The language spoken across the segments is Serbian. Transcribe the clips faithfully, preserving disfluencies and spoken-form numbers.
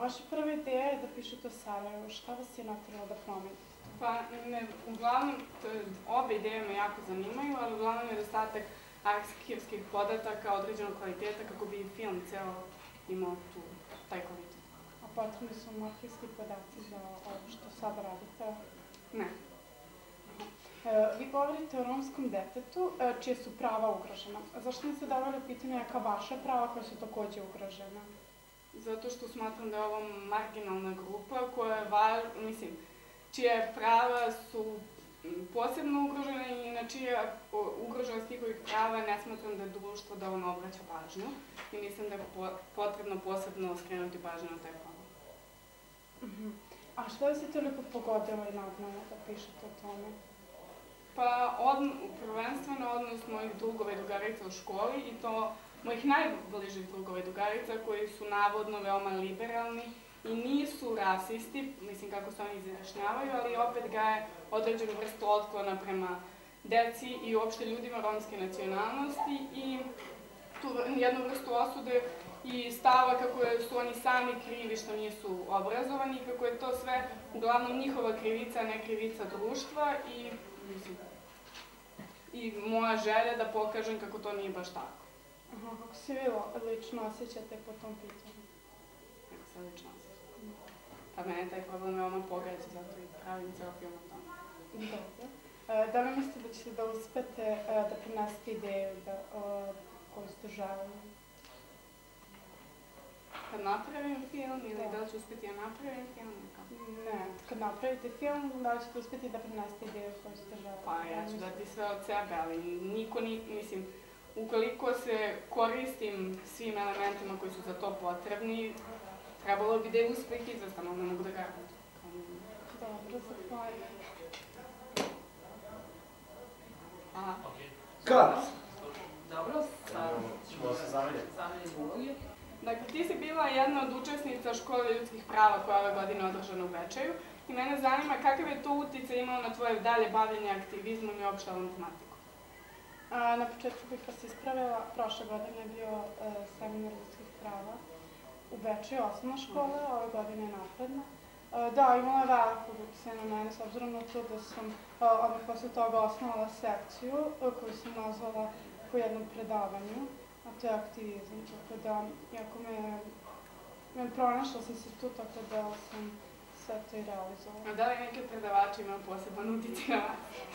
vaša prva ideja je da pišete o Sarajevu. Šta vas je nateralo da promenite? Pa, uglavnom, obe ideje me jako zanimaju, ali uglavnom nedostatak arhivskih podataka određenog kvaliteta kako bi film ceo imao tu, taj kvalitet. A potrebni su vam arhivski podaci za ovo što sad radite? Ne. Vi govorite o romskom detetu, čije su prava ugrožena. Zašto niste davali pitanje neka vaša prava koja su takođe ugrožena? Zato što smatram da je ovo marginalna grupa koja je važna, mislim, čije prava su posebno ugrožene i na čije ugroženost njihovih prava ne smatram da je društvo dovoljno obraća pažnju i mislim da je potrebno posebno skrenuti pažnju na taj problem. A što vas je toliko pogodilo i nagnalo da pišete o tome? Pa, prvenstveno odnos mojih drugova i drugarica u školi i to mojih najbližih drugova i drugarica koji su navodno veoma liberalni i nisu rasisti, mislim kako se oni izjašnjavaju, ali opet gaje određenu vrstu otklona prema deci i uopšte ljudima romske nacionalnosti i tu jednu vrstu osude i stava kako su oni sami krivi što nisu obrazovani i kako je to sve uglavnom njihova krivica, a ne krivica društva i i moja želja da pokažem kako to nije baš tako. Kako se vi lično osjećate po tom pitanju? Kako se lično osjećate? Pa mene taj problem veoma pogađa, zato i pravim ceo film o tome. Dobro. Da li mislite da ćete da uspete da prenesete ideju koju ste želeli? Kad napravim film ili da li ću uspeti da napravim film? Ne, kad napravite film, da li ćete uspeti da prenesete ideju koju ste želeli? Pa ja ću dati sve od sebe, ali niko ni, mislim, ukoliko se koristim svim elementima koji su za to potrebni, trebalo bi da je uspeh izvestan, ali ne mogu da garantujem. Dobro, zahvaljujem. Aha. Kad? Dobro, ćemo se zamenjati. zamenjati uloge. Dakle, ti si bila jedna od učesnica Škole ljudskih prava koja je ove godine održana u Bečeju i mene zanima kakav je to uticaj imao na tvoje dalje bavljenje aktivizmom i opšte ovom tematikom. Na početku bih vas ispravila, prošle godine je bio seminar ljudskih prava u Bečeju, osnovna škola, ove godine je napredna. Da, imala je veliko uticaj na mene, s obzirom na to da sam odmah posle toga osnovala sekciju koju sam nazvala po jednom predavanju, a to je aktivizam, tako da, iako me pronašla sam se tu, tako da sam sve to i realizovala. A da li neki predavači imaju poseban uticaj na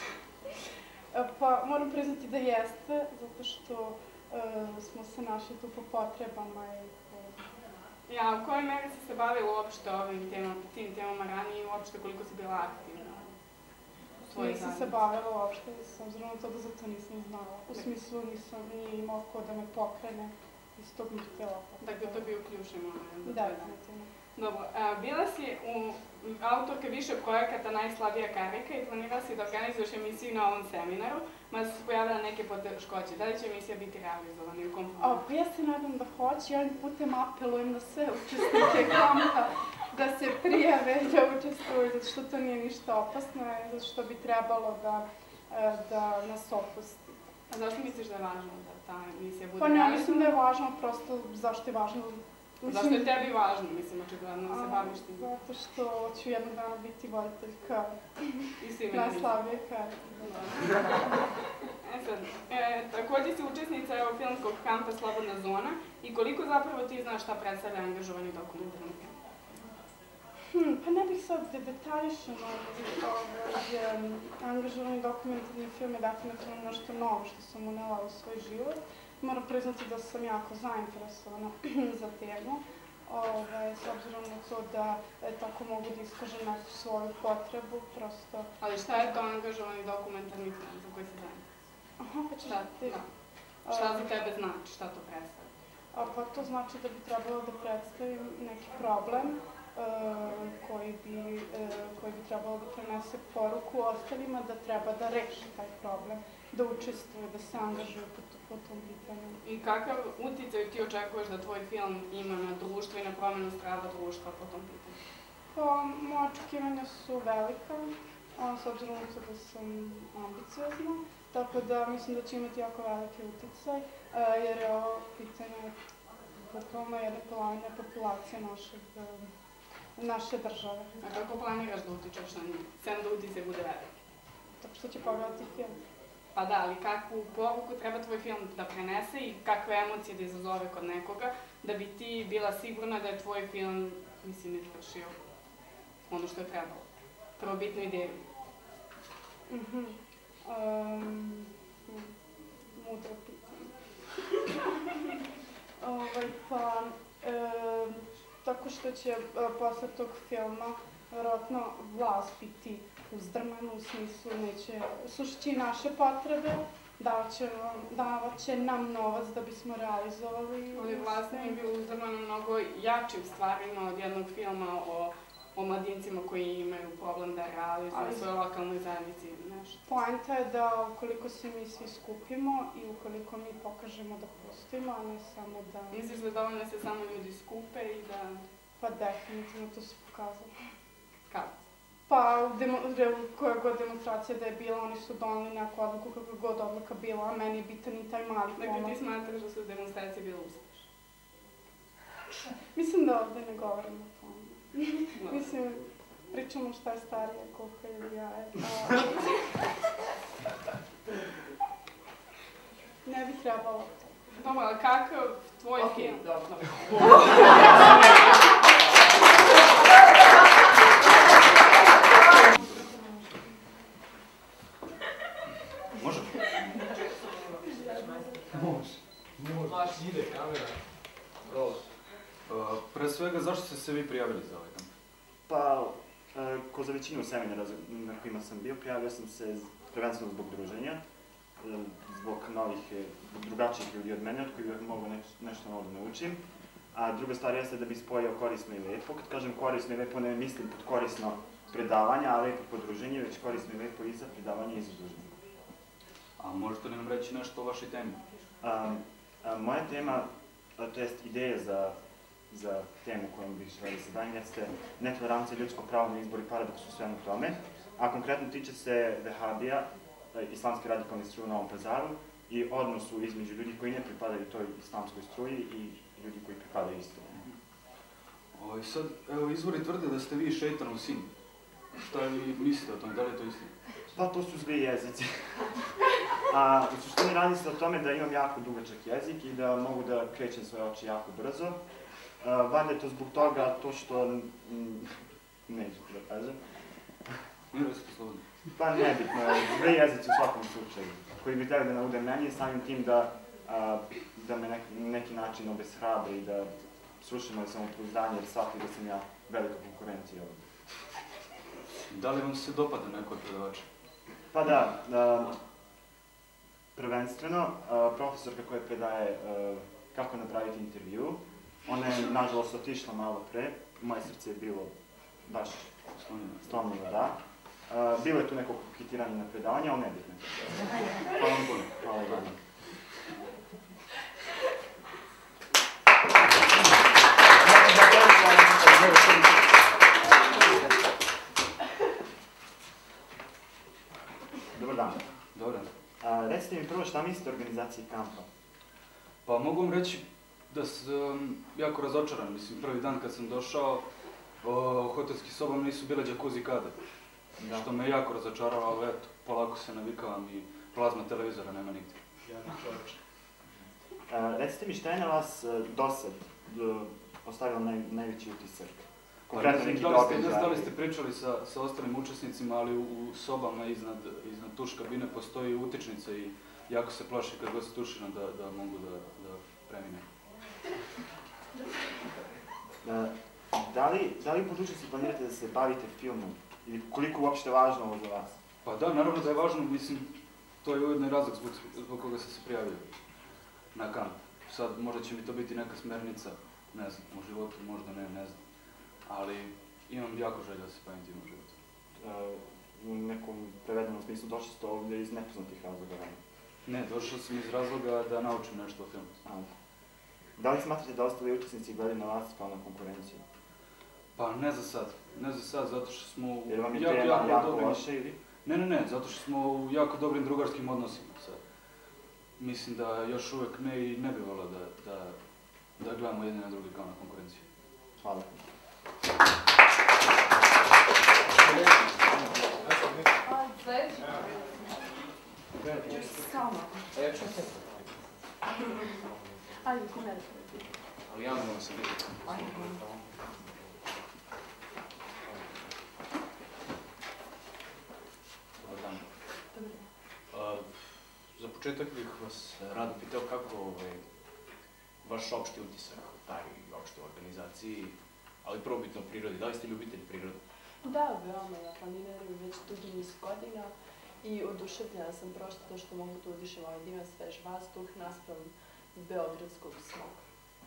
vas? Pa, moram priznati da jeste, zato što smo se našli tu po potrebama i po... Ja, u kojoj meri si se bavila uopšte ovim tim temama ranije i uopšte koliko si bila aktivna? Nisam se bavila uopšte, s obzirom na to da za to nisam znala. U smislu nisam ni imao ko da me pokrene iz tog mrtela. Dakle, to je bio ključni moment. Da, definitivno. Dobro, bila si autorka više projekata Najslabija karika i planirala si da organizuješ emisiju na ovom seminaru, mada su se pojavile neke poteškoće. Da li će emisija biti realizovana i u kom formu? Pa ja se nadam da hoće, ja ovim putem apelujem na sve učesnike kampa da se prijave i da učestvuju, zato što to nije ništa opasno, zato što bi trebalo da nas opusti. A zašto misliš da je važno da ta emisija bude realizovana? Pa ne mislim da je važno, prosto zašto je važno. Zašto je tebi važno, mislim, očigledno se baviš tim? Zato što ću jednog dana biti voditeljka Najslabije karike. E sad, takođe si učesnica filmskog kampa Slobodna zona i koliko zapravo ti znaš šta predstavlja angažovani dokumentarni film? Pa ne bih sad da detaljišem, ali angažovani dokumentarni film je definitivno nešto novo što sam unela u svoj život. Moram priznati da sam jako zainteresovana za temu, s obzirom na to da tako mogu da iskažem neku svoju potrebu, prosto... Ali šta je to angažovani dokumentarni film za koji se zainteresovana? Šta za tebe znači, šta to predstavlja? Pa to znači da bi trebalo da predstavim neki problem koji bi trebalo da prenese poruku ostalima da treba da reši taj problem, da učestvuje, da se angažuje po tom pitanju. I kakav uticaj ti očekuješ da tvoj film ima na društvo i na promenu stava društva po tom pitanju? Pa, moja očekivanja su velika, s obzirom na to da sam ambiciozna, tako da mislim da će imati jako veliki uticaj, jer je ovo pitanje bukvalno jedne polovine populacije našeg naše države. A kako planiraš da utičeš na njih? Sem da utice bude veliki. Tako što će pogledati film. Pa da, ali kakvu poruku treba tvoj film da prenese i kakve emocije da izazove kod nekoga, da bi ti bila sigurna da je tvoj film, mislim, izvršio ono što je trebalo. Prvobitnu ideju. Mhm. Um, mudro pitanje. Ovaj, pa, um, tako što će uh, posle tog filma verovatno vlast biti uzdrmana, u smislu neće slušati naše potrebe, davat će, davat će nam novac da bismo realizovali. Ali vlast nije bilo uzdrmano mnogo jačim stvarima od jednog filma o o mladincima koji imaju problem da realizuju svoje lokalnoj zajednici ili nešto. Poenta je da ukoliko se mi svi skupimo i ukoliko mi pokažemo da postojimo, a ne samo da... Misliš da dovoljno da se samo ljudi skupe i da... Pa definitivno to se pokazalo. Kako? Pa koja god demonstracija da je bila, oni su donali neku odluku kakva god odluka bila, a meni je bitan i taj mali pomak. Dakle, ti smatraš da su demonstracije bile uspešne? Mislim da ovde ne govorimo o tome. Mislim, pričamo šta je starija, koliko ili ja je. Ne bi trebalo. Dobro, ali kakav tvoj film? Ok, dobro. Može? Može. Može. Ide kamera. Rola. Pre svega, zašto ste se vi prijavili za ovaj kamp? Pa, ko za većinu seminara na kojima sam bio, prijavio sam se prvenstveno zbog druženja, zbog novih, drugačijih ljudi od mene, od kojih mogu nešto novo da naučim. A druga stvar jeste da bi spojio korisno i lepo. Kad kažem korisno i lepo, ne mislim pod korisno predavanja, a lepo pod druženje, već korisno i lepo i za predavanje i za druženje. A možete li nam reći nešto o vašoj temi? Moja tema, to jest ideja za za temu kojom bih želeli se danjem, jeste netolerancija, ljudsko pravo na izbor i paradoks u svemu tome, a konkretno tiče se Vehabija, islamski radikalni struju u Novom Pazaru i odnosu između ljudi koji ne pripadaju toj islamskoj struji i ljudi koji pripadaju istoj. I sad, evo, izvori tvrde da ste vi šeitanov sin. Šta vi mislite o tome, da li je to istina? Pa to su zli jezici. A u suštini radi se o tome da imam jako dugačak jezik i da mogu da krećem svoje oči jako brzo. Valjda je to zbog toga to što... neću da kažem. Miro, ste slobodni. Pa nebitno, zli jezici u svakom slučaju, koji bi trebali da naude meni, samim tim da da me na neki način obeshrabri i da sruši moje samopouzdanje, jer shvati da sam ja velika konkurencija ovdje. Da li vam se dopada neko od predavača? Pa da, prvenstveno, profesorka koja predaje kako napraviti intervju, ona je, nažalost, otišla malo pre, moje srce je bilo baš slomljeno, da. Bilo je tu neko koketiranje na predavanje, ali nebitno. Hvala vam puno. Hvala vam. Dobar dan. Dobar dan. Recite mi prvo šta mislite o organizaciji kampa? Pa mogu vam reći da sam jako razočaran. Mislim, prvi dan kad sam došao, u hotelskim sobama nisu bile džakuzi kade. Što me jako razočaralo, ali eto, polako se navikavam i plazma televizora nema nigdje. Recite mi šta je na vas dosad ostavilo najveći utisak? Ne znam da li ste pričali sa ostalim učesnicima, ali u sobama iznad tuš kabine postoji utičnica i jako se plaši kad god se tušina da mogu da premine. Da li u budućnosti planirate da se bavite filmom? Ili koliko uopšte je važno ovo za vas? Pa da, naravno da je važno, mislim, to je ujedno i razlog zbog koga sam se prijavio na kamp. Sad, možda će mi to biti neka smernica, ne znam, u životu, možda ne, ne znam. Ali imam jako želje da se bavim tim u životu. U nekom prevedenom smislu došli ste ovdje iz nepoznatih razloga? Ne, došao sam iz razloga da naučim nešto o filmu. Da li smatrate da ostali učesnici gledaju na vas kao na konkurenciju? Pa ne za sad. Ne za sad, zato što smo u Jer vam je tema jako loše ili? Ne, ne, ne, zato što smo u jako dobrim drugarskim odnosima sad. Mislim da još uvek ne i ne bi volao da gledamo jedne na druge kao na konkurenciju. Hvala. Sljedeći. Samo. A ja ću se. Ajde, ko ne. Ali ja moram se vidjeti. Ajde. Dobar dan. A, za početak bih vas rado pitao kako ovaj, vaš opšti utisak o taj opštoj organizaciji, ali prvobitno o prirodi. Da li ste ljubitelj prirode? Da, veoma, ja planiram već dugi niz godina i oduševljena sam prosto to što mogu tu udišem ovaj divan svež vazduh naspram beogradskog smoga.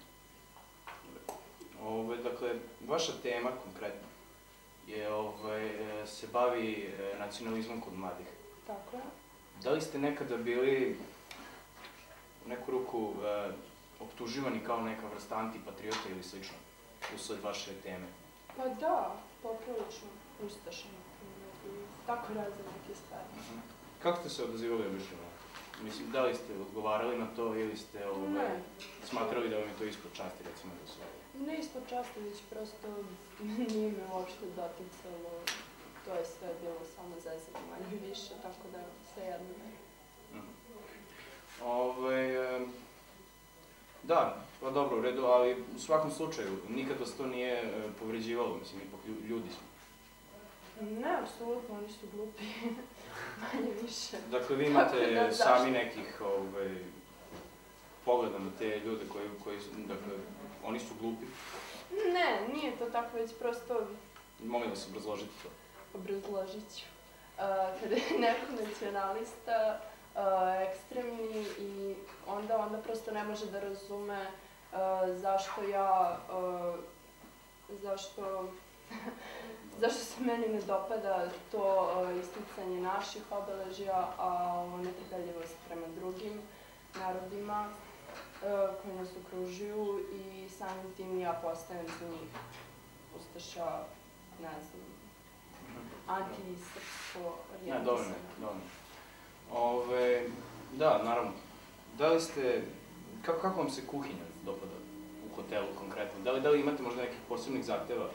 Ove, dakle, vaša tema konkretno je, ovaj, se bavi nacionalizmom kod mladih. Tako je. Da li ste nekada bili u neku ruku e, optuživani kao neka vrsta antipatriota ili slično usled vaše teme? Pa da, poprilično ustašan. Tako razne neke stvari. Uh-huh. Kako ste se odazivali obično? Mislim, da li ste odgovarali na to ili ste ovaj, Ne. smatrali da vam je to ispod časti, recimo, da su? Ne ispod časti, već prosto nije me uopšte doticalo. To je sve bilo samo zezanje manje više, tako da sve jedno ne. Uh-huh. Ove, e, da, pa dobro, u redu, ali u svakom slučaju, nikad vas to nije e, povređivalo, mislim, ipak ljudi smo. Ne, apsolutno, oni su glupi. Manje više. Dakle, vi imate Da, sami nekih ovaj, pogleda na te ljude koji, koji su, dakle, oni su glupi. Ne, nije to tako, već prosto Molim da se obrazložite to. obrazložit ću. Uh, kada je neko nacionalista, uh, ekstremni i onda, onda prosto ne može da razume uh, zašto ja, uh, zašto, zašto se meni ne dopada to uh, isticanje naših obeležja, a uh, netrpeljivost prema drugim narodima uh, koji nas okružuju i samim tim ja postajem za njih ustaša, ne znam, anti-srpsko Ne, dovoljno, orijentisana. dovoljno. Ove, da, naravno. Da li ste, kako, kako vam se kuhinja dopada u hotelu konkretno? Da li, da li imate možda nekih posebnih zahteva?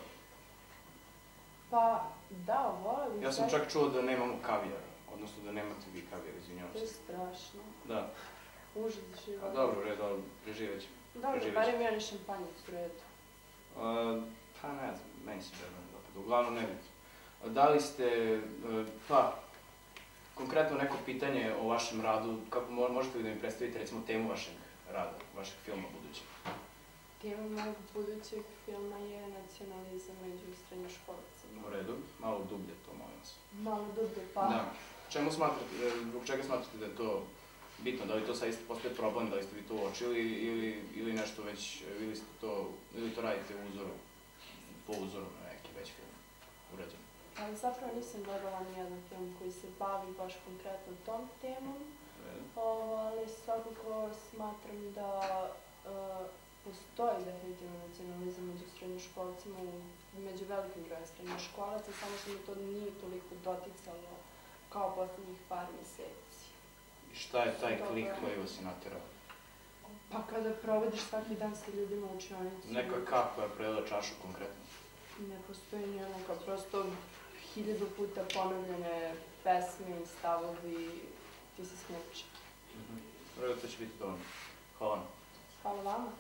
Pa, da, volim. Ja sam čak čuo da nemamo kavijar, odnosno da nemate vi kavijar, izvinjavam To je se. strašno. Da, Užas život. a dobro, u redu, ali preživet ćemo. Dobro, preživet barem ja ne šampanjac u redu. Uh, pa ne znam, meni se žena dopada, uglavnom ne bitno. Da li ste, uh, pa, konkretno neko pitanje o vašem radu, kako mo možete li da mi predstavite recimo temu vašeg rada, vašeg filma budućeg? Tema mojeg budućeg filma je nacionalizam među srednjoškolcima. U redu, malo dublje to, molim vas. Malo dublje, pa... Da. Čemu smatrate, zbog čega smatrate da je to bitno? Da li to sad isto postoje problem, da li ste vi to uočili ili, ili nešto već, ili ste to, ili to radite u uzoru, po uzoru na neki već film urađen? Ali zapravo nisam gledala nijedan film koji se bavi baš konkretno tom temom, o, ali svakako smatram da uh, postoji definitivno nacionalizam među srednjoškolcima, među velikim brojem srednjoškolaca, samo što mi to nije toliko doticalo kao poslednjih par meseci. I šta je taj Dobro. klik koji vas je naterao? Pa kada provodiš svaki dan sa ljudima u učionici... Neka kap koja je prelila čašu konkretno? Ne postoji nijednaka, prosto hiljadu puta ponovljene pesme i stavovi, ti se smuči. Mhm. U redu, to će biti dovoljno. Hvala vam. Hvala vama.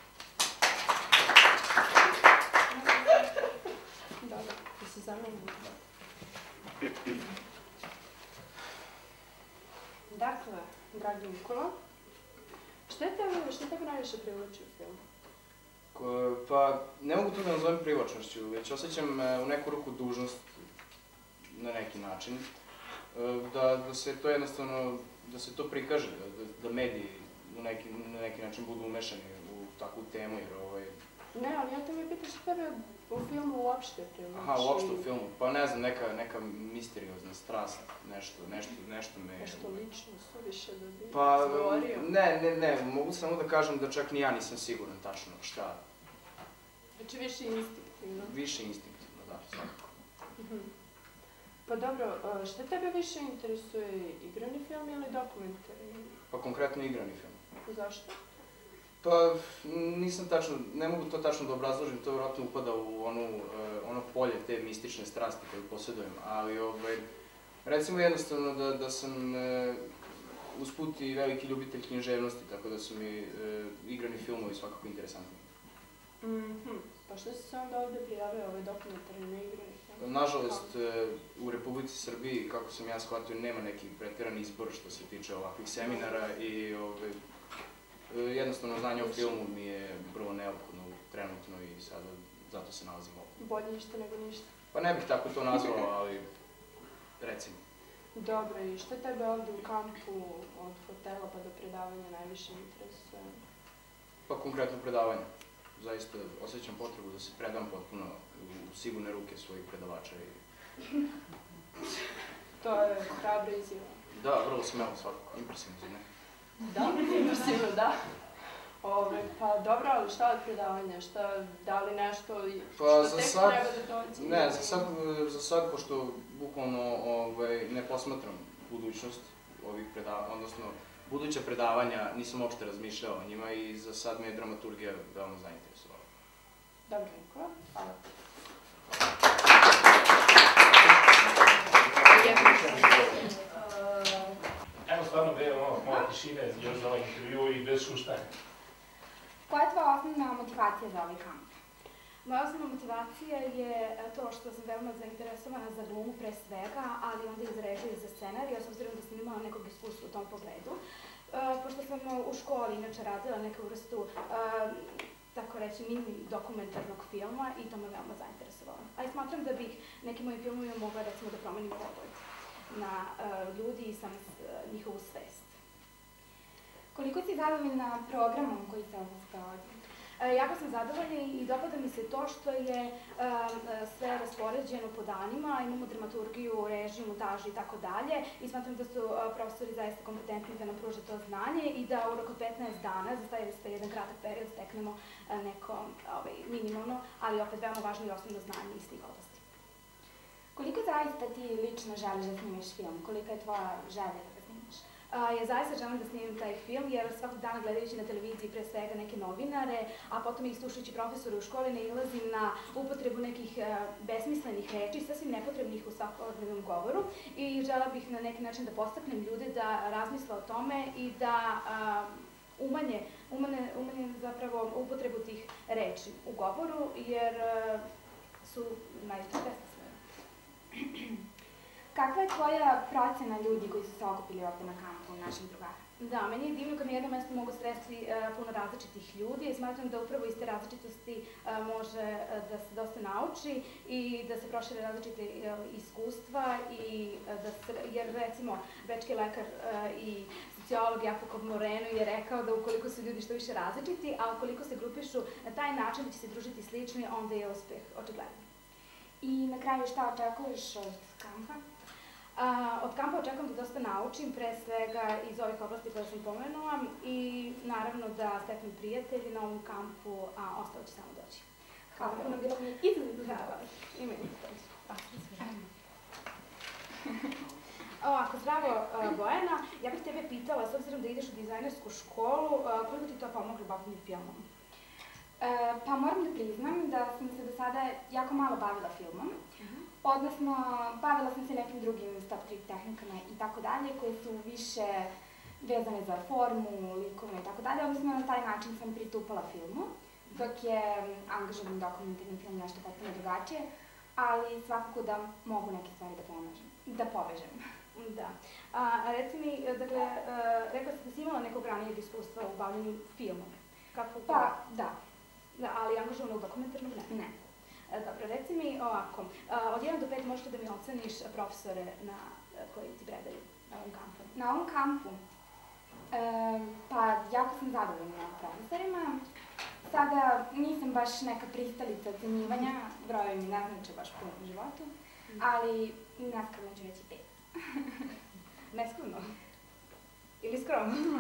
Dobro, da se zamenimo. Dakle, dragi Nikola, šta je tebe, šta tebe najviše privlači u filmu? Ko, pa, ne mogu to da nazovem privlačnošću, već osjećam e, u neku ruku dužnost na neki način, e, da, da se to jednostavno, da se to prikaže, da, da mediji u neki, na neki način budu umešani u takvu temu, jer ovaj... Ne, ali ja tebe pitam šta tebe u filmu uopšte privlači. Aha, uopšte u filmu, pa ne znam, neka, neka misteriozna strast, nešto, nešto, nešto me... Nešto lično su više da bi Pa, govorio. ne, ne, ne, mogu samo da kažem da čak ni ja nisam siguran tačno šta. Znači više instinktivno. Više instinktivno, da, svakako. Mhm. Pa dobro, a, šta tebe više interesuje, igrani film ili dokumentarni? Pa konkretno igrani film. Zašto? Pa, nisam tačno, ne mogu to tačno da obrazložim, to vjerojatno upada u onu, uh, ono polje te mistične strasti koju posjedujem, ali ovaj, Recimo jednostavno da, da sam e, usput i veliki ljubitelj književnosti, tako da su mi e, igrani filmovi svakako interesantni. Mhm. Pa što si se onda ovde prijavio ove dokumentarne igrane filmove? Nažalost, e, u Republici Srbiji, kako sam ja shvatio, nema neki pretiran izbor što se tiče ovakvih seminara i ove, e, jednostavno znanje o filmu mi je vrlo neophodno trenutno i sada zato se nalazim ovdje. Bolje ništa nego ništa. Pa ne bih tako to nazvao, ali recimo. Dobro, i što tebe ovde u kampu od hotela pa do predavanja najviše interesuje? Pa konkretno predavanje. Zaista osjećam potrebu da se predam potpuno u sigurne ruke svojih predavača. I... To je hrabra izjava. Da, vrlo smelo svakako, impresivno za ne. Da, impresivno, da. Ove, pa dobro, ali šta od predavanja? Šta, da li nešto Pa, što tek sad, treba da dođe? Ne, za sad, za sad, pošto bukvalno ovaj, ne posmatram budućnost ovih predavanja, odnosno buduća predavanja, nisam uopšte razmišljao o njima i za sad me je dramaturgija veoma zainteresovala. Dobro, Nikola, hvala. Evo stvarno bilo malo tišine još za ovaj intervju i bez šuštanja. Koja je tvoja osnovna motivacija za ovaj kamp? Moja osnovna motivacija je to što sam veoma zainteresovana za glumu pre svega, ali onda i za režiju i za scenarij, s obzirom da sam imala nekog iskustva u tom pogledu. Pošto sam u školi inače radila neku vrstu, tako reći, mini dokumentarnog filma i to me veoma zainteresovalo. A i smatram da bih nekim mojim filmovima mogla recimo da promenim pogled na ljudi i sam njihovu svest. Koliko si zadovoljna programom koji se ovdje sprovodi? Jako sam zadovoljna i dopada mi se to što je sve raspoređeno po danima, imamo dramaturgiju, režiju, montažu i tako dalje i smatram da su profesori zaista kompetentni da nam pruže to znanje i da u roku petnaest dana, zastavili ste jedan kratak period, steknemo neko minimalno, ali opet veoma važno i osnovno znanje iz tih oblasti. Koliko zaista ti lično želiš da snimiš film? Kolika je tvoja želja da ga snimiš? Ja zaista želim da snimim taj film, jer svakog dana gledajući na televiziji pre svega neke novinare, a potom ih slušajući profesore u školi, nailazim na upotrebu nekih besmislenih reči, sasvim nepotrebnih u svakodnevnom govoru i žela bih na neki način da podstaknem ljude da razmisle o tome i da umanje, umanje, umanje zapravo upotrebu tih reči u govoru, jer su najčešće besmislene. Kakva je tvoja procena ljudi koji su se okupili ovde na kampu, naših drugara? Da, meni je divno kad na jednom mestu mogu sresti puno različitih ljudi i smatram da upravo iz te različitosti može da se dosta nauči i da se prošire različite iskustva i da se, jer recimo bečki lekar i sociolog Jakob Moreno je rekao da ukoliko su ljudi što više različiti, a ukoliko se grupišu na taj način da će se družiti slični, onda je uspeh očigledan. I na kraju šta očekuješ od kampa? Od kampa očekujem da dosta naučim, pre svega iz ovih oblasti koje sam pomenula i naravno da steknem prijatelji na ovom kampu, a ostalo će samo doći. Hvala puno, bilo mi izuzetno hvala. I meni Ovako, zdravo Bojana, ja bih tebe pitala, s obzirom da ideš u dizajnersku školu, koliko ti to pomoglo bavljenju filmom? Pa moram da priznam da sam se do sada jako malo bavila filmom. Odnosno, bavila sam se nekim drugim stop trick tehnikama i tako dalje, koje su više vezane za formu, likovno i tako dalje, odnosno na taj način sam pristupala filmu, dok je angažovan dokumentarni film nešto potpuno drugačije, ali svakako da mogu neke stvari da pomažem, da povežem. Da. A reci mi, dakle, rekla si da si imala nekog ranijeg iskustva u bavljenju filmom. Kako? Pa, da. Da, ali angažovano u dokumentarnog ne? Ne. Dobro, reci mi ovako, od jedan do pet možete da mi oceniš profesore na, koji ti predaju na ovom kampu? Na ovom kampu? E, pa, jako sam zadovoljna profesorima. Sada nisam baš neka pristalica ocenjivanja, brojevi mi ne znače baš puno u životu, ali neskromno ću reći pet. Neskromno? Ili skromno?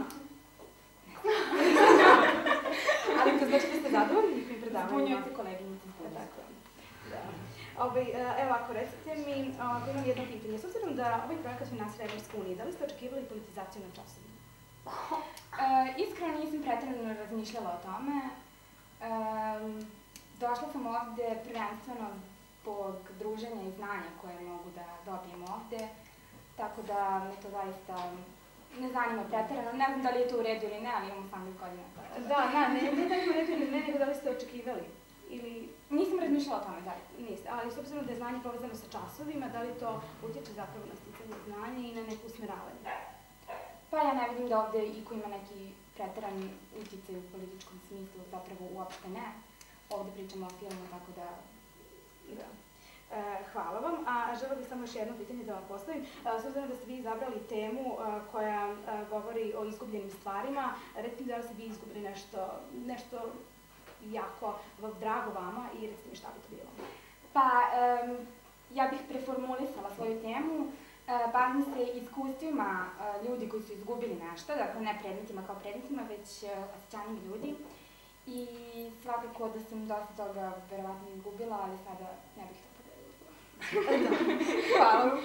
Ali to znači da ste zadovoljni njihovim predavanjima? Zbunjujete koleginice. Tako je. Evo, ako recite mi, imam jedno pitanje. S obzirom da ovaj projekat finansira Evropska unija, da li ste očekivali politizaciju na časovima? Iskreno nisam pretredno razmišljala o tome. Došla sam ovde prvenstveno zbog druženja i znanja koje mogu da dobijem ovde, tako da me to zaista ne zanima pretjerano. Ne znam da li je to u redu ili ne, ali imam osamnaest godina. Da, ne, ne, ne da li u redu ili ne, nego da li ste očekivali? Ili... Nisam razmišljala o tome, da. Niste, ali s obzirom da je znanje povezano sa časovima, da li to utječe zapravo na sticanje znanja i na neko usmeravanje? Pa ja ne vidim da ovde iko ima neki pretjerani utjecaj u političkom smislu, zapravo uopšte ne. Ovde pričamo o filmu, tako da... Da. E, hvala vam, a želela bih samo još jedno pitanje da vam postavim. E, s obzirom da ste vi izabrali temu e, koja e, govori o izgubljenim stvarima, recite mi da li ste vi izgubili nešto, nešto jako drago vama i recite mi šta bi to bilo? Pa, um, ja bih preformulisala svoju temu. E, bavim se iskustvima e, ljudi koji su izgubili nešto, dakle ne predmetima kao predmetima, već e, osjećanjima ljudi. I svakako da sam dosta toga verovatno izgubila, ali sada ne bih to podelila. Hvala vam.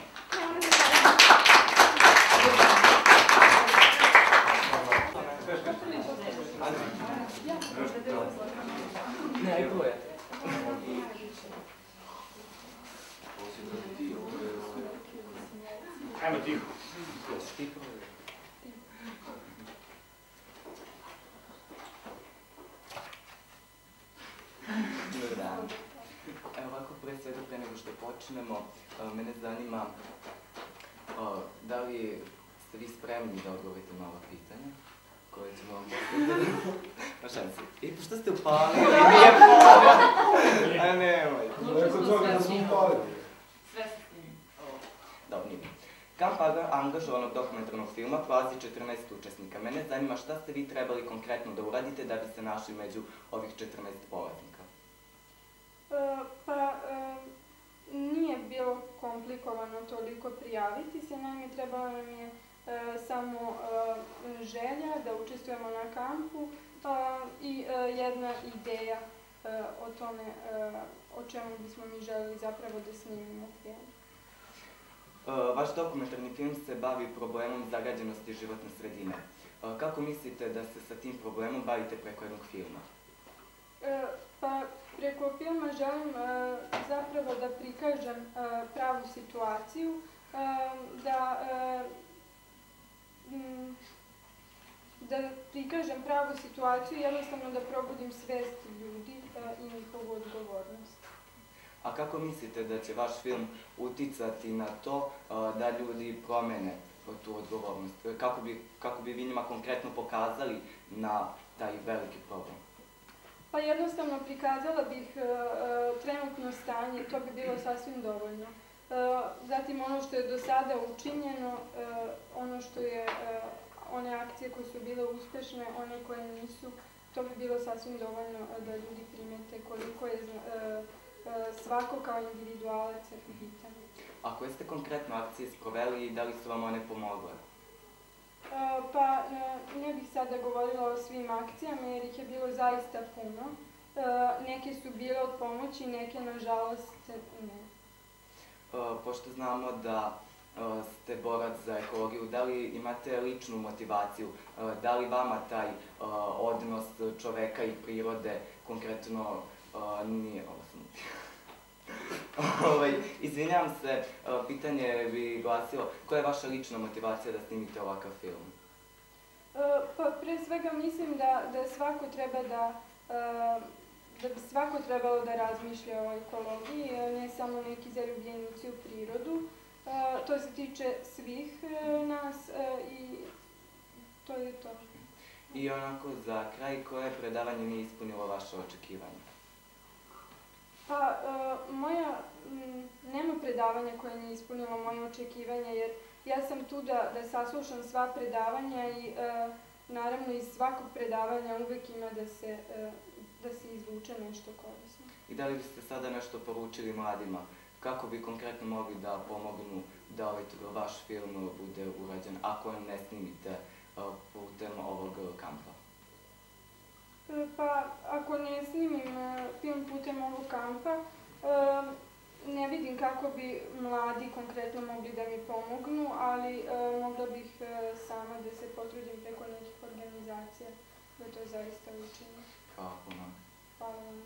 Ne, ajko je. Ajmo tiho. Dobar dan. Evo ovako, pre svega, pre nego što počnemo, mene zanima da li ste vi spremni da odgovorite na ova pitanja koje ćemo vam postaviti. Na šansi. I pošto ste upalili, nije pola! A nemojte. Neko toga da smo upalili. Sve se s njim. Dobro, nije. Kamp angažovanog dokumentarnog filma prolazi četrnaest učesnika. Mene zanima šta ste vi trebali konkretno da uradite da biste našli među ovih četrnaest polaznika. Pa, nije bilo komplikovano toliko prijaviti se, naime trebalo nam je samo želja da učestvujemo na kampu i jedna ideja o tome o čemu bismo mi želeli zapravo da snimimo film. Vaš dokumentarni film se bavi problemom zagađenosti životne sredine. Kako mislite da se sa tim problemom bavite preko jednog filma? Pa, preko filma želim zapravo da prikažem pravu situaciju, da da prikažem pravu situaciju i jednostavno da probudim svest ljudi i njihovu odgovornost. A kako mislite da će vaš film uticati na to da ljudi promene tu odgovornost? Kako bi, kako bi vi njima konkretno pokazali na taj veliki problem? Pa jednostavno prikazala bih trenutno stanje, to bi bilo sasvim dovoljno. Zatim ono što je do sada učinjeno, ono što je, one akcije koje su bile uspešne, one koje nisu, to bi bilo sasvim dovoljno da ljudi primete koliko je svako kao individualac bitan. A koje ste konkretno akcije sproveli i da li su vam one pomogle? Pa ne bih sada govorila o svim akcijama jer ih je bilo zaista puno. Neke su bile od pomoći, neke nažalost ne. Pošto znamo da ste borac za ekologiju, da li imate ličnu motivaciju? Da li vama taj odnos čoveka i prirode konkretno nije osnovno? Izvinjam se, pitanje bi glasilo, koja je vaša lična motivacija da snimite ovakav film? Pa pre svega mislim da svako treba da, da bi svako trebalo da razmišlja o ekologiji, ne samo neki zaljubljenici u prirodu. To se tiče svih nas i to je to. I onako za kraj, koje predavanje nije ispunilo vaše očekivanje? Pa, moja, nema predavanja koje nije ispunilo moje očekivanja, jer ja sam tu da saslušam sva predavanja i naravno iz svakog predavanja uvek ima da se izvuče nešto korisno. I da li biste sada nešto poručili mladima? Kako bi konkretno mogli da pomognu da vaš film bude urađen, ako ne snimite putem ovog kampa? Pa, ako ne snimim film putem ovog kampa, ne vidim kako bi mladi konkretno mogli da mi pomognu, ali mogla bih sama da se potrudim preko nekih organizacija da to zaista učinim. Hvala puno. Hvala vam.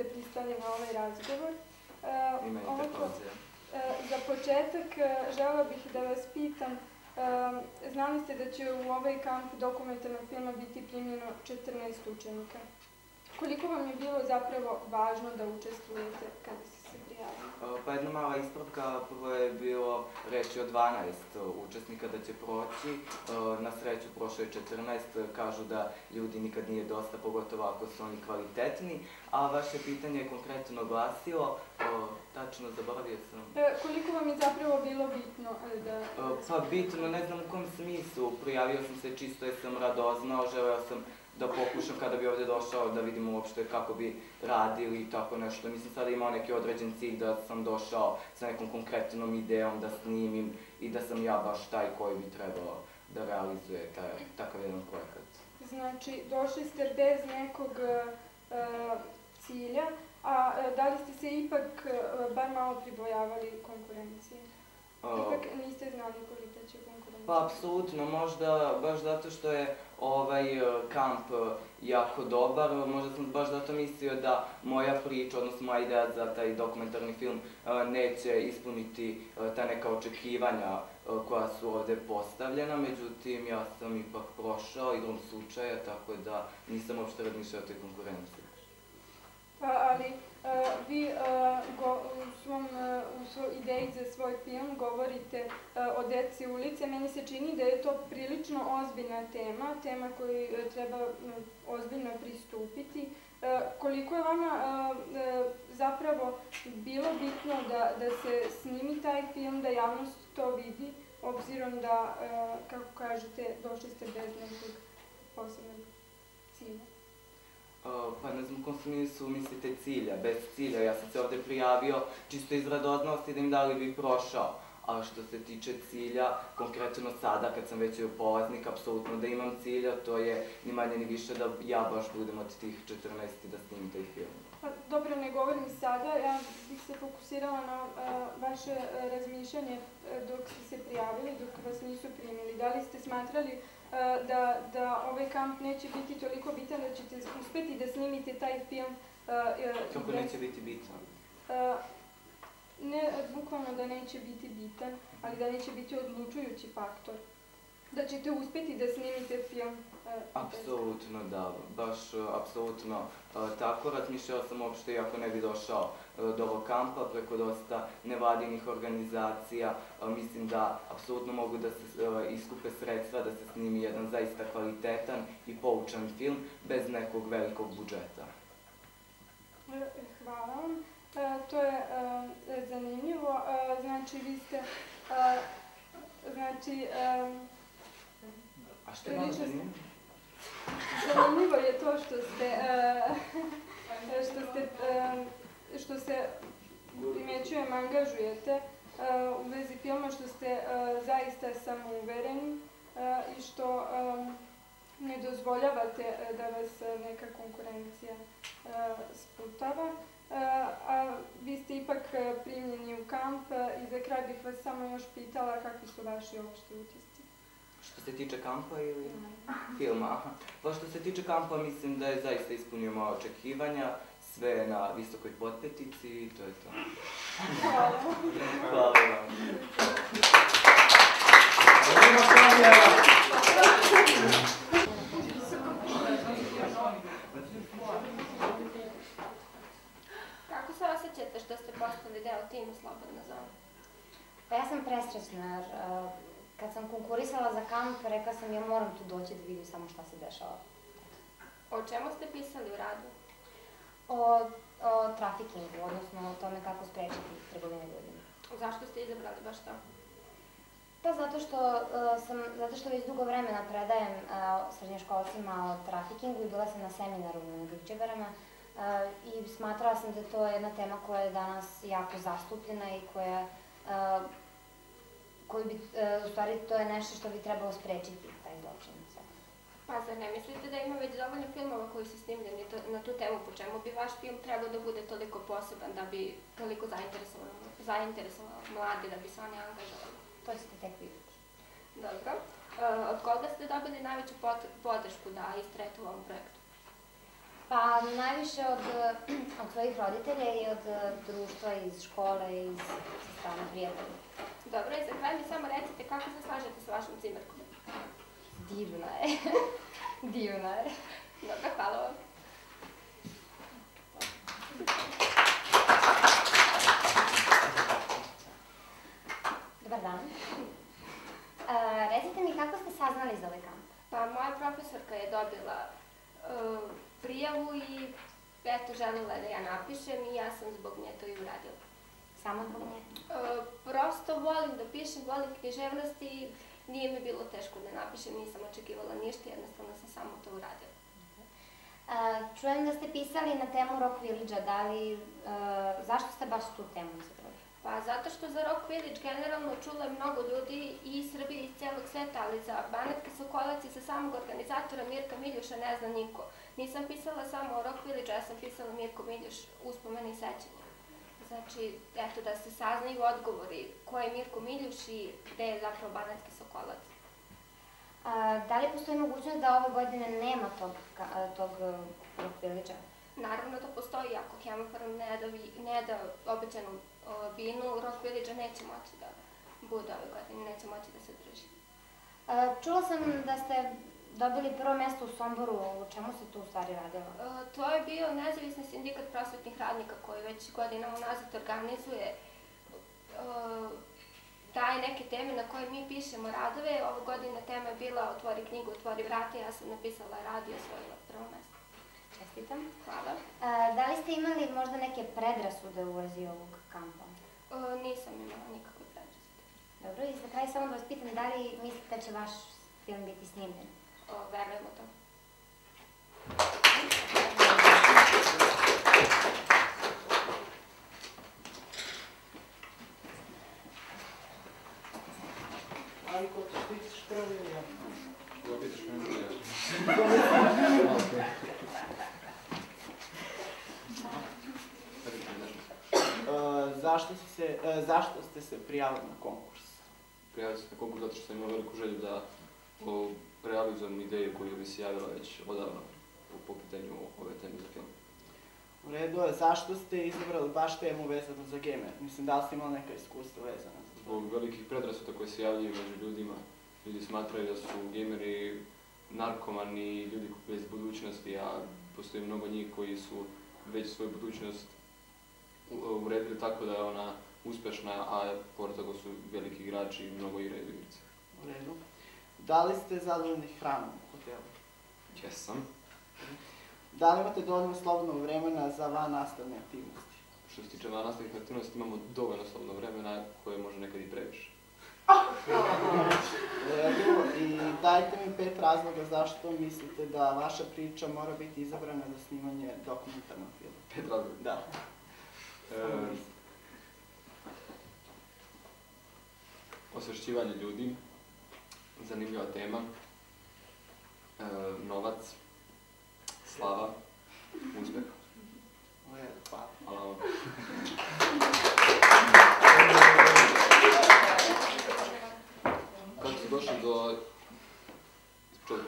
ste pristali na ovaj razgovor. Ima i takođe. Za početak, želela bih da vas pitam, znali ste da će u ovaj kamp dokumentarnog filma biti primljeno četrnaest učenika. Koliko vam je bilo zapravo važno da učestvujete kada ste se prijavili? Pa jedna mala ispravka, prvo je bilo reći o dvanaest učesnika da će proći, na sreću prošlo je četrnaest, kažu da ljudi nikad nije dosta, pogotovo ako su oni kvalitetni, a vaše pitanje je konkretno glasilo, tačno zaboravio sam. Koliko vam je zapravo bilo bitno da... Pa bitno, ne znam u kom smislu, prijavio sam se čisto jer sam radoznao, želeo sam da pokušam kada bi ovde došao da vidim uopšte kako bi radili i tako nešto. Mislim, sada imao neki određen cilj da sam došao sa nekom konkretnom idejom da snimim i da sam ja baš taj koji bi trebao da realizuje takav jedan projekat. Znači, došli ste bez nekog cilja, a da li ste se ipak bar malo pribojavali konkurencije? Ipak niste znali kolika će konkurencija? Pa, apsolutno, možda baš zato što je ovaj kamp jako dobar, možda sam baš zato mislio da moja priča, odnosno moja ideja za taj dokumentarni film neće ispuniti ta neka očekivanja koja su ovde postavljena, međutim ja sam ipak prošao igrom slučaja, tako da nisam uopšte razmišljao o toj konkurenciji. Ali vi u svojoj ideji za svoj film govorite o deci ulice. Meni se čini da je to prilično ozbiljna tema, tema koju treba ozbiljno pristupiti. Koliko je vama zapravo bilo bitno da se snimi taj film, da javnost to vidi, obzirom da, kako kažete, došli ste bez nekog posebnog cilja? Pa ne znam u kom smislu mislite cilja, bez cilja. Ja sam se ovde prijavio čisto iz radoznalosti da im da li bi prošao. A što se tiče cilja, konkretno sada kad sam već polaznik, apsolutno da imam cilja, to je ni manje ni više da ja baš budem od tih četrnaest i da snimim taj film. Pa dobro, ne govorim sada, ja bih se fokusirala na vaše razmišljanje dok ste se prijavili, dok vas nisu primili. Da li ste smatrali da ovaj kamp neće biti toliko bitan da ćete uspeti da snimite taj film? Kako neće biti bitan? Ne bukvalno da neće biti bitan, ali da neće biti odlučujući faktor. Da ćete uspeti da snimite film? Apsolutno da, baš apsolutno tako. Razmišljala sam uopšte, iako ne bi došao do ovog kampa, preko dosta nevladinih organizacija, mislim da apsolutno mogu da se iskupe sredstva, da se snimi jedan zaista kvalitetan i poučan film, bez nekog velikog budžeta. Hvala vam. To je zanimljivo. Znači, vi ste... Znači... A što je malo zanimljivo? Zanimljivo je to što ste... što se, primećujem, angažujete u vezi filma, što ste zaista samouvereni i što ne dozvoljavate da vas neka konkurencija sputava. A vi ste ipak primljeni u kamp i za kraj bih vas samo još pitala kakvi su vaši opšti utisci. Što se tiče kampa ili filma? Pa što se tiče kampa mislim da je zaista ispunio moja očekivanja, sve na visokoj potpetici i to je to. Hvala. Hvala vam. Kako se osjećate što ste postali deo tima Slobodna zona? Pa ja sam presrećna jer kad sam konkurisala za kamp rekla sam ja moram tu doći da vidim samo šta se dešava. O čemu ste pisali u radu? O trafikingu, odnosno o tome kako sprečiti trgovine ljudima. Zašto ste izabrali baš to? Pa zato što sam, zato što već dugo vremena predajem srednjoškolcima o trafikingu i bila sam na seminaru na Grčeberama i smatrala sam da je to jedna tema koja je danas jako zastupljena i koja, koju bi, u stvari to je nešto što bi trebalo sprečiti, taj zločin. Pa zar ne mislite da ima već dovoljno filmova koji su snimljeni na tu temu, po čemu bi vaš film trebao da bude toliko poseban, da bi toliko zainteresovao mlade, da bi se oni angažovali? To ćete tek vidjeti. Dobro. Od koga ste dobili najveću podršku da istrete u ovom projektu? Pa najviše od, od svojih roditelja i od društva, iz škole, iz strane prijatelja. Dobro, i za kraj mi samo recite kako se slažete sa vašom cimerkom? Divna je. Divna je. Dobro, hvala vam. Dobar dan. E, recite mi kako ste saznali za ovaj kamp? Pa moja profesorka je dobila uh, prijavu i eto želila da ja napišem i ja sam zbog nje to i uradila. Samo zbog nje? Uh, prosto volim da pišem, volim književnost i nije mi bilo teško da napišem, nisam očekivala ništa, jednostavno sam samo to uradila. Uh, čujem da ste pisali na temu Rock Village-a, da li, uh, zašto ste baš tu temu izabrali? Pa zato što za Rock Village generalno čula mnogo ljudi i iz Srbije i iz cijelog sveta, ali za Banatski Sokolac i za samog organizatora Mirka Miljuša ne zna niko. Nisam pisala samo o Rock Village, ja sam pisala Mirko Miljuš, uspomene i sećanja. Znači, eto da se saznaju odgovori ko je Mirko Miljuš i gde je zapravo Banatski Sokolac. A, da li postoji mogućnost da ove godine nema tog, tog Rock Village-a? Naravno da postoji, ako Hemofarm ne da, ne da obećanu binu, Rock Village-a neće moći da bude ove godine, neće moći da se drži. A, čula sam da ste dobili prvo mesto u Somboru, o čemu se tu u stvari radilo? A, to je bio nezavisni sindikat prosvetnih radnika koji već godinama unazad organizuje a, daje neke teme na koje mi pišemo radove. Ove godine tema je bila Otvori knjigu, otvori vrata, ja sam napisala rad i osvojila prvo mesto. Čestitam. Hvala. A, da li ste imali možda neke predrasude u vezi ovog kampa? A, nisam imala nikakve predrasude. Dobro, i za kraj samo da vas pitam, da li mislite da će vaš film biti snimljen? O, verujemo to. Ali ko ćeš ti ćeš prvi ili ja? Ko pitaš mene ili ja? Zašto si se, zašto ste se prijavili na konkurs? Prijavio sam na konkurs zato što sam imao veliku želju da realizujem ideju koju bi se javila već odavno po pitanju ove teme za film. U redu je, zašto ste izabrali baš temu vezanu za gamer? Mislim, da li ste imali neka iskustva vezana za to? Zbog velikih predrasuda koje se javljaju među ljudima, ljudi smatraju da su gameri narkomani i ljudi bez budućnosti, a postoji mnogo njih koji su već svoju budućnost uredili tako da je ona uspešna, a pored toga su veliki igrači i mnogo igraju igrice. U redu. Da li ste zadovoljni hranom u hotelu? Jesam. Da li imate dovoljno slobodnog vremena za van nastavne aktivnosti? Što se tiče van nastavnih aktivnosti, imamo dovoljno slobodnog vremena koje može nekad i previše. U redu. I dajte mi pet razloga zašto mislite da vaša priča mora biti izabrana za snimanje dokumentarnog filma. Pet razloga? Da. E, osvešćivanje ljudi, zanimljiva tema, e, novac, slava, uspeh. U redu, hvala. Hvala vam. Kako ste došli do... Ispočetka.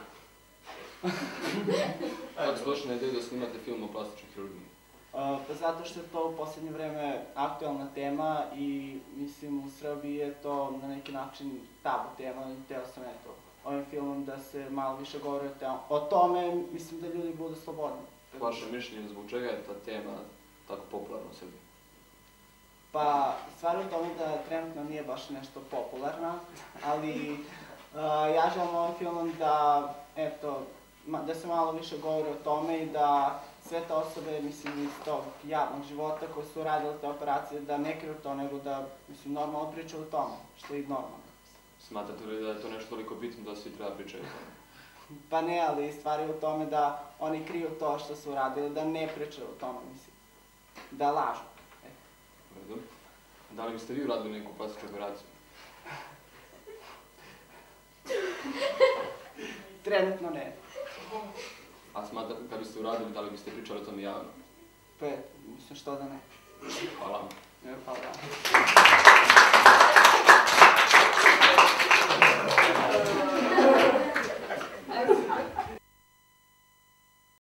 Kako ste došli na ideju da snimate film o plastičnoj hirurgiji? Pa zato što je to u posljednje vreme aktualna tema i mislim u Srbiji je to na neki način tabu tema i teo sam eto ovim filmom da se malo više govori o tome, mislim da ljudi budu slobodni. Vaše mišljenje, zbog čega je ta tema tako popularna u Srbiji? Pa, stvar je u tome da trenutno nije baš nešto popularna, ali uh, ja želim ovim filmom da, eto, ma, da se malo više govori o tome i da sve te osobe, mislim, iz tog javnog života koje su radile te operacije, da ne kriju to, nego da, mislim, normalno pričaju o tome, što je i normalno. Smatrate li da je to nešto toliko bitno da svi treba pričaju o tome? Pa ne, ali stvar je u tome da oni kriju to što su radili, da ne pričaju o tome, mislim, da lažu. Redu. Da li biste vi uradili neku plastičnu operaciju? Trenutno ne. A smatrate, kad biste uradili, da li biste pričali o tome javno? Pa, mislim, što da ne. Hvala vam. Ne, hvala.